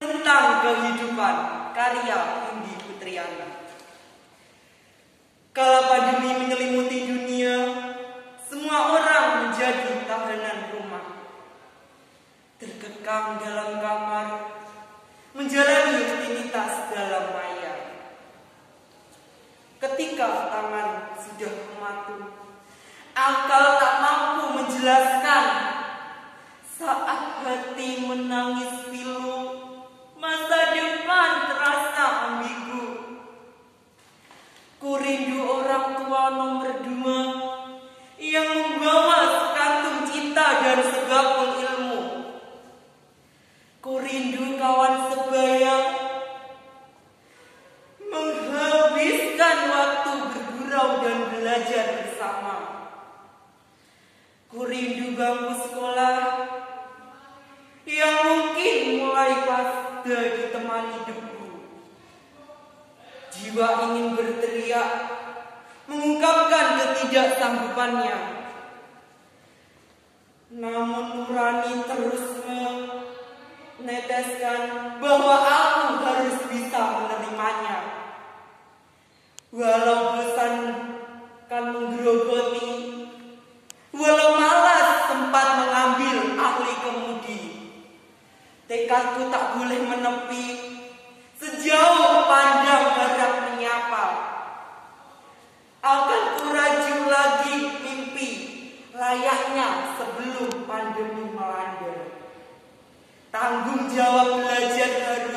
tentang kehidupan, karya Indi Putriana. Kala pandemi menyelimuti dunia, semua orang menjadi tahanan rumah, terkekang dalam kamar, menjalani rutinitas dalam maya. Ketika tangan sudah mematung, akal tak mampu menjelaskan. Saat hati menangis pilu, masa depan terasa ambigu. Ku rindu orang tua nomor 2 yang membawa sekantung cinta dan segapung ilmu. Ku rindu kawan sebaya menghabiskan waktu bergurau dan belajar bersama. Ku rindu bangku sekolah yang mungkin mulai pada ditemani debu. Jiwa ingin berteriak, mengungkapkan ketidaksanggupannya. Namun nurani terus meneteskan bahwa aku harus bisa menerimanya. Walau bosan kan menggerogoti, walau malas sempat mengambil ahli kemudi, tekadku tak boleh menepi sejauh pandang harap menyapa. Akan kuraju lagi mimpi layaknya sebelum pandemi melanda. Tanggung jawab belajar harus